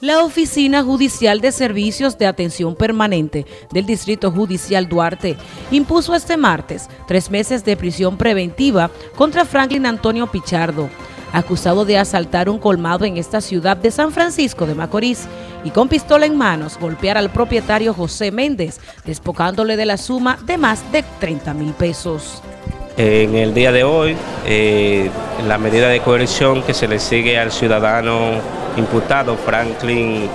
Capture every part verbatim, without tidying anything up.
La Oficina Judicial de Servicios de Atención Permanente del Distrito Judicial Duarte impuso este martes tres meses de prisión preventiva contra Franklin Antonio Pichardo, acusado de asaltar un colmado en esta ciudad de San Francisco de Macorís y con pistola en manos golpear al propietario José Méndez, despojandole de la suma de más de treinta mil pesos. En el día de hoy, eh, la medida de coerción que se le sigue al ciudadano imputado Franklin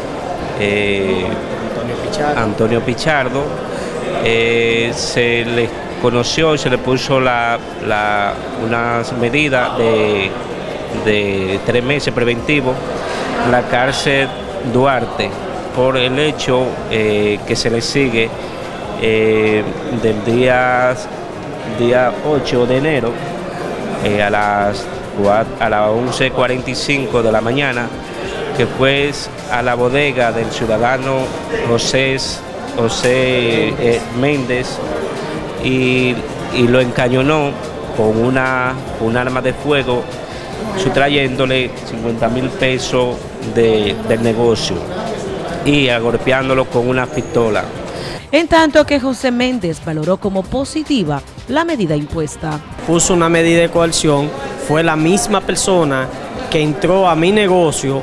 eh, Antonio Pichardo, Antonio Pichardo eh, se le conoció y se le puso la, la, una medida de, de tres meses preventivo en la cárcel Duarte por el hecho eh, que se le sigue eh, del día día ocho de enero eh, a las a las once cuarenta y cinco de la mañana, que fue a la bodega del ciudadano José, José eh, Méndez y, y lo encañonó con una, un arma de fuego, sustrayéndole cincuenta mil pesos de, del negocio y agolpeándolo con una pistola. En tanto que José Méndez valoró como positiva la medida impuesta. Puso una medida de coerción, fue la misma persona que entró a mi negocio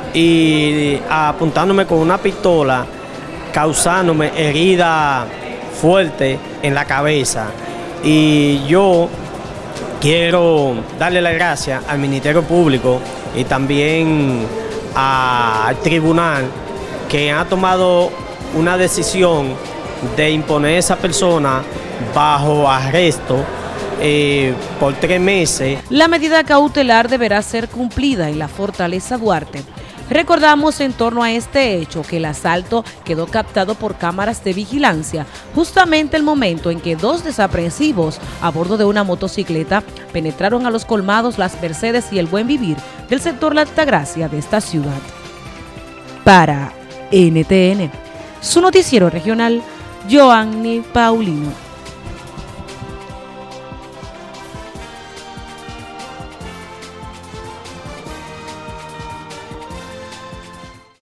y apuntándome con una pistola, causándome herida fuerte en la cabeza. Y yo quiero darle las gracias al Ministerio Público y también al tribunal que ha tomado una decisión de imponer a esa persona bajo arresto eh, por tres meses. La medida cautelar deberá ser cumplida en la Fortaleza Duarte. Recordamos en torno a este hecho que el asalto quedó captado por cámaras de vigilancia, justamente el momento en que dos desaprensivos a bordo de una motocicleta penetraron a los colmados Las Mercedes y El Buen Vivir del sector La Altagracia de esta ciudad. Para N T N, su noticiero regional, Joanny Paulino.